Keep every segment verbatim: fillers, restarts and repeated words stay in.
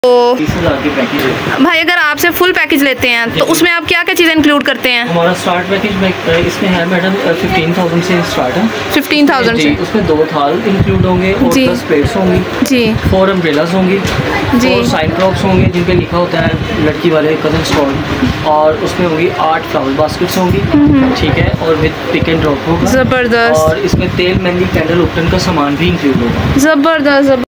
तो भाई अगर आपसे फुल पैकेज लेते हैं तो उसमें आप क्या क्या चीज़ें इंक्लूड करते हैं? हमारा स्टार्ट पैकेज में इसमें है मैडम फिफ्टीन थाउजेंड से स्टार्ट है। फिफ्टीन थाउजेंड से उसमें दो थाल इंक्लूड होंगे और दस प्लेट्स होंगी जी, फोर अम्ब्रेलास होंगी जी, और साइन प्रॉप्स होंगे जिन पे लिखा होता है लड़की वाले कजन स्टोर, और उसमें होंगी आठ फ्लावर बास्केट्स होंगी, ठीक है, और विद पिक एंड ड्रॉप होगा। ज़बरदस्त। और इसमें तेल, मेहंदी, कैंडल, उपटन का सामान भी इंक्लूड होगा। ज़बरदस्त।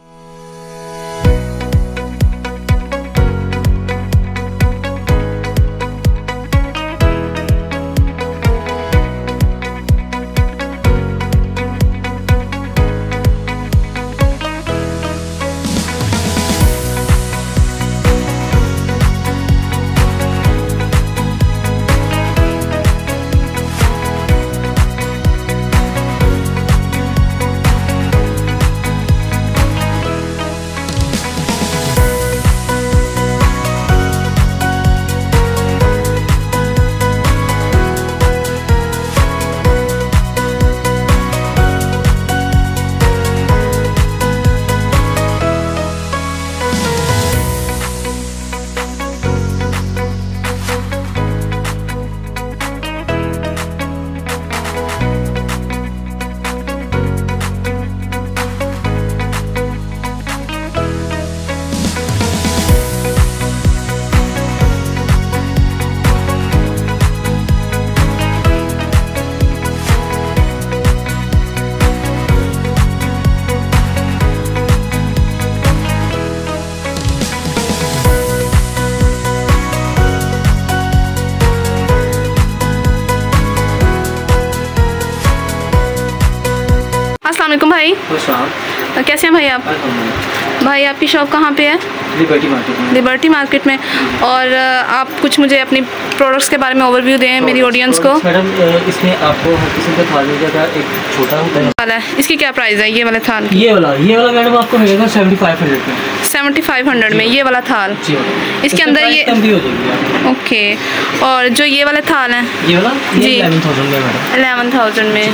अस्सलाम वालेकुम भाई। कैसे हैं भाई आप? भाई आपकी शॉप कहाँ पे है? लिबर्टी मार्केट में। लिबर्टी मार्केट में। और आप कुछ मुझे अपनी प्रोडक्ट्स के बारे में ओवरव्यू दें मेरी ऑडियंस को। मैडम इसमें आपको हर किस्म का थाल मिल जाएगा। एक छोटा होता है, इसकी क्या प्राइस है ये वाले थाल? ये वाला ये वाला मैडम आपको मिलेगा सेवेंटी फाइव हंड्रेड में। सेवेंटी फाइव हंड्रेड में ये वाला थाल? इसके अंदर ये कम भी हो जाएगी। ओके। और जो ये वाले थाल हैं ये वाला जी इलेवन थाउजेंड में मैडम। इलेवन थाउजेंड में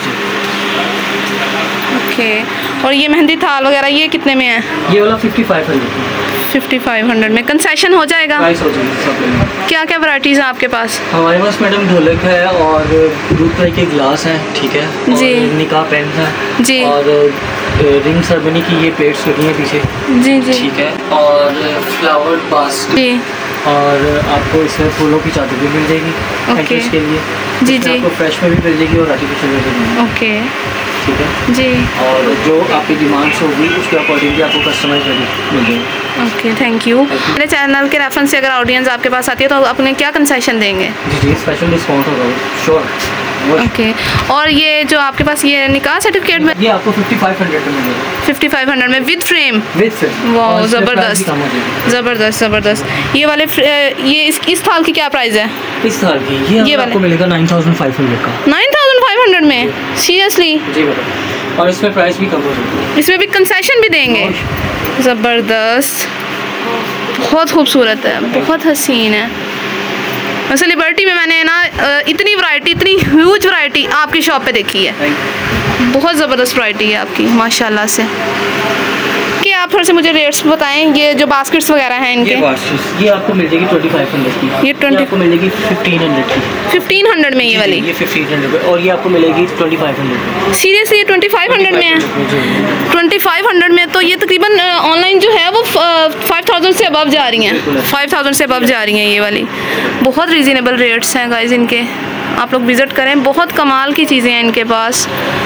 ओके। और ये मेहंदी थाल वगैरह ये कितने में है? ये वाला fifty five hundred. Fifty five hundred में कंसेशन हो जाएगा? प्राइस हो जाएगी। क्या क्या वैरायटीज़ हैं आपके पास? हमारे पास मैडम ढोलक है और दूध कलर के गिलास हैं, ठीक है जी, निकाह पेन है जी, और रिंग सेरेमनी की ये प्लेट्स लगी हैं पीछे जी जी, ठीक है, और फ्लावर बास्केट जी, और आपको इसमें फूलों की चादर भी मिल जाएगी ओके के लिए जी जी, आपको फ्रेश में भी मिल जाएगी और आर्टिफिशियल में भी मिल जाएगी ओके, ठीक है जी। और जो आपकी डिमांड्स होगी उसके अकॉर्डिंग भी आपको कस्टमाइज मिल जाएगी ओके। Thank you. मेरे चैनल के रेफरेंस से अगर ऑडियंस आपके पास आती है तो अपने क्या कंसेशन देंगे? जी जी स्पेशल डिस्काउंट होगा श्योर ओके। और ये जो आपके पास ये निकाह सर्टिफिकेट में ये आपको फिफ्टी फाइव हंड्रेड में मिलेगा। फिफ्टी फाइव हंड्रेड में विद फ्रेम? With frame. वाह ज़बरदस्त ज़बरदस्त ज़बरदस्त। ये वाले ये इस इस थाल की क्या प्राइस है? इस थाल की ये, ये आपको मिलेगा नाइन थाउजेंड फाइव हंड्रेड का। नाइन थाउजेंड फाइव हंड्रेड में? सीरियसली? जी मैडम। और इसमें प्राइस भी कम हो जाएगी। इसमें भी कंसेशन भी देंगे? ज़बरदस्त, बहुत खूबसूरत है, बहुत हसीन है। वैसे लिबर्टी में मैंने ना इतनी वैरायटी, इतनी ह्यूज वैरायटी आपकी शॉप पे देखी है। बहुत ज़बरदस्त वैरायटी है आपकी माशाल्लाह से। कि आप थोड़े से मुझे रेट्स बताएं, ये जो बास्केट्स वगैरह हैं इनके? ये, ये आपको मिल जाएगी ट्वेंटी फाइव हंड्रेड की। ये ट्वेंटी आपको मिलेगी फिफ्टीन हंड्रेड की। फिफ्टीन हंड्रेड में ये वाली? ये फिफ्टीन हंड्रेड में, और ये आपको मिलेगी ट्वेंटी फाइव हंड्रेड। सीरियसली ये ट्वेंटी फाइव हंड्रेड में है? ट्वेंटी फाइव हंड्रेड में तो ये तकरीबन ऑनलाइन जो है वो फाइव थाउजेंड से अबव जा रही हैं, फाइव थाउजेंड से अबव जा रही हैं ये वाली। बहुत रीज़नेबल रेट्स हैं गाइज इनके, आप लोग विज़िट करें, बहुत कमाल की चीज़ें हैं इनके पास,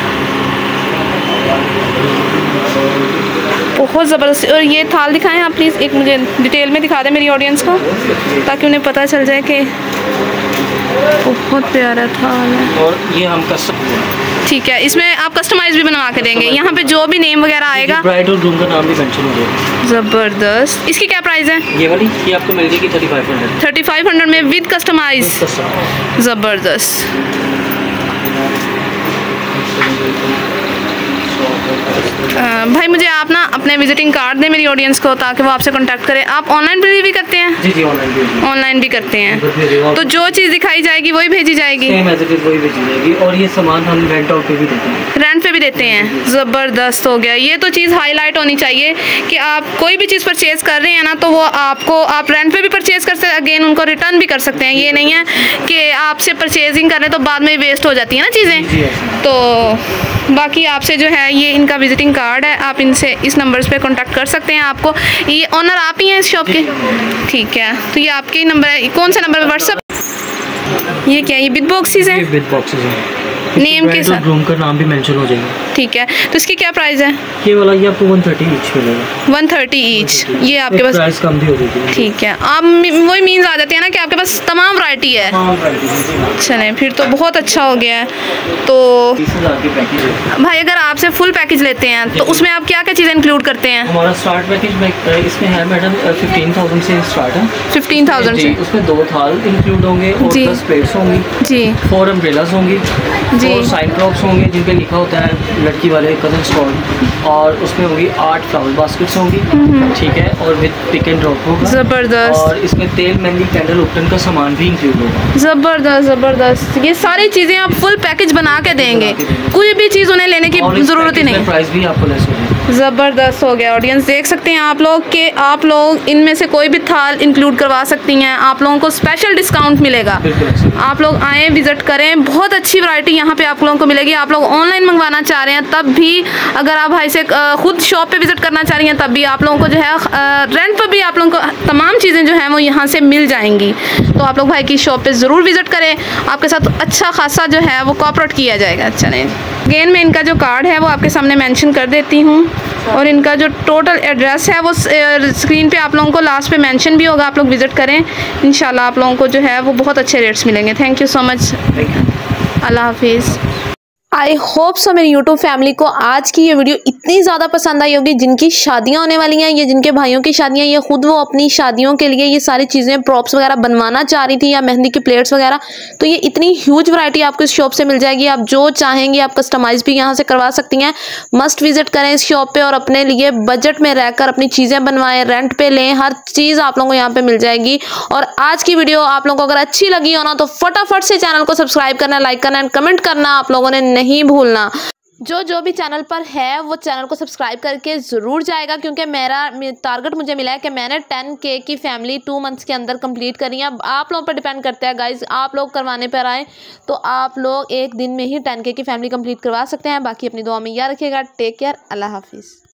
बहुत ज़बरदस्त। और ये थाल दिखाएं आप प्लीज़, एक मुझे डिटेल में दिखा दें मेरी ऑडियंस को ताकि उन्हें पता चल जाए कि बहुत प्यारा थाल है। और ये हम कस्टम ठीक है, इसमें आप कस्टमाइज भी बनवा के देंगे? यहाँ पे जो भी नेम वगैरह आएगा ब्राइड और ग्रूम का नाम भी मेंशन हो जाएगा। ज़बरदस्त। इसकी क्या प्राइस है? ये वाली ये आपको मिल जाएगी thirty five hundred. Thirty five hundred में विद कस्टमाइज? ज़बरदस्त। आ, भाई मुझे आप ना अपने विजिटिंग कार्ड दें मेरी ऑडियंस को, ताकि वो आपसे कांटेक्ट करें। आप ऑनलाइन डिलीवरी भी करते हैं? जी जी ऑनलाइन भी ऑनलाइन भी करते हैं। तो जो चीज़ दिखाई जाएगी वही भेजी जाएगी? सेम एज इट इज वही भेजी जाएगी। और ये सामान हम रेंट आउट पे भी देते हैं। रेंट पे भी देते हैं? ज़बरदस्त हो गया। ये तो चीज़ हाईलाइट होनी चाहिए कि आप कोई भी चीज़ परचेज कर रहे हैं ना, तो वो आपको आप रेंट पे भी परचेज कर सकते हैं, अगेन उनको रिटर्न भी कर सकते हैं। ये नहीं है कि आपसे परचेजिंग कर रहे तो बाद में वेस्ट हो जाती है ना चीज़ें। तो बाकी आपसे जो है ये इनका विजिटिंग कार्ड है, आप इनसे इस नंबर्स पे कांटेक्ट कर सकते हैं। आपको ये ऑनर आप ही हैं इस शॉप के? ठीक है, तो ये आपके ही नंबर है। कौन सा नंबर है व्हाट्सएप? ये क्या है? ये बिग बॉक्सेस हैं? बिग बॉक्सेस हैं, नेम के साथ रूम का नाम भी मेंशन हो जाएगा। ठीक है, तो इसकी क्या प्राइस है? ये वाला ये आपको वन थर्टी ईच मिलेगा। One thirty each. ये आपके पास प्राइस कम भी हो जाएगी। ठीक है, आप वही मीन्स आ जाते हैं ना कि आपके पास तमाम वैरायटी है। चलें फिर तो बहुत अच्छा हो गया है। तो भाई अगर आपसे फुल पैकेज लेते हैं तो उसमें आप क्या क्या चीज़ें इंक्लूड करते हैं? हमारा स्टार्ट पैकेज इसमें है मैडम फिफ्टीन थाउजेंड से स्टार्ट है। फिफ्टीन थाउजेंड से उसमें दो थाल इंक्लूड होंगे और दस प्लेट्स होंगी जी, फोर अम्ब्रेलास होंगी जी, और साइन ड्रॉप्स होंगे जिन पे लिखा होता है लड़की वाले कजन स्टोर, और उसमें होंगी आठ फ्लावर बास्केट्स होंगी। ठीक है, और विद पिक एंड ड्रॉप होगा। ज़बरदस्त। और इसमें तेल, मेहंदी, कैंडल, उपटन का सामान भी इंक्लूड होगा। ज़बरदस्त ज़बरदस्त। ये सारी चीज़ें आप फुल पैकेज बना के देंगे, कोई भी चीज़ उन्हें लेने की ज़रूरत ही नहीं। प्राइस भी आपको लेस होगा। ज़बरदस्त हो गया। ऑडियंस देख सकते हैं आप लोग कि आप लोग इनमें से कोई भी थाल इंक्लूड करवा सकती हैं, आप लोगों को स्पेशल डिस्काउंट मिलेगा। आप लोग आएँ, विज़िट करें, बहुत अच्छी वैरायटी यहाँ पे आप लोगों को मिलेगी। आप लोग ऑनलाइन मंगवाना चाह रहे हैं तब भी, अगर आप भाई से खुद शॉप पे विज़िट करना चाह रही हैं तब भी आप लोगों को जो है रेंट पर भी आप लोगों को तमाम चीज़ें जो हैं वो यहाँ से मिल जाएंगी। तो आप लोग भाई की शॉप पे ज़रूर विज़िट करें, आपके साथ अच्छा खासा जो है वो कोऑपरेट किया जाएगा। चलें, अगेन मैं इनका जो कार्ड है वो आपके सामने मेंशन कर देती हूँ, और इनका जो टोटल एड्रेस है वो स्क्रीन पे आप लोगों को लास्ट पे मेंशन भी होगा। आप लोग विज़िट करें, इंशाल्लाह आप लोगों को जो है वो बहुत अच्छे रेट्स मिलेंगे। थैंक यू सो मच, अल्लाह हाफिज़। आई होप सो मेरी यूट्यूब फैमिली को आज की ये वीडियो इतनी ज़्यादा पसंद आई होगी। जिनकी शादियां होने वाली हैं, ये जिनके भाइयों की शादियां, ये खुद वो अपनी शादियों के लिए ये सारी चीज़ें प्रॉप्स वगैरह बनवाना चाह रही थी, या मेहंदी की प्लेट्स वगैरह, तो ये इतनी ह्यूज वैरायटी आपको इस शॉप से मिल जाएगी। आप जो चाहेंगे आप कस्टमाइज़ भी यहाँ से करवा सकती हैं। मस्ट विजिट करें इस शॉप पर और अपने लिए बजट में रहकर अपनी चीज़ें बनवाएं, रेंट पे लें, हर चीज़ आप लोगों को यहाँ पर मिल जाएगी। और आज की वीडियो आप लोगों को अगर अच्छी लगी हो ना, तो फटाफट से चैनल को सब्सक्राइब करना, लाइक करना एंड कमेंट करना आप लोगों ने नहीं भूलना। जो जो भी चैनल पर है वो चैनल को सब्सक्राइब करके ज़रूर जाएगा, क्योंकि मेरा टारगेट मुझे मिला है कि मैंने टेन के की फैमिली टू मंथ्स के अंदर कंप्लीट करनी है। अब आप लोगों पर डिपेंड करता है गाइज, आप लोग करवाने पर आए तो आप लोग एक दिन में ही टेन के की फैमिली कंप्लीट करवा सकते हैं। बाकी अपनी दुआ में याद रखिएगा। टेक केयर, अल्लाह हाफिज़।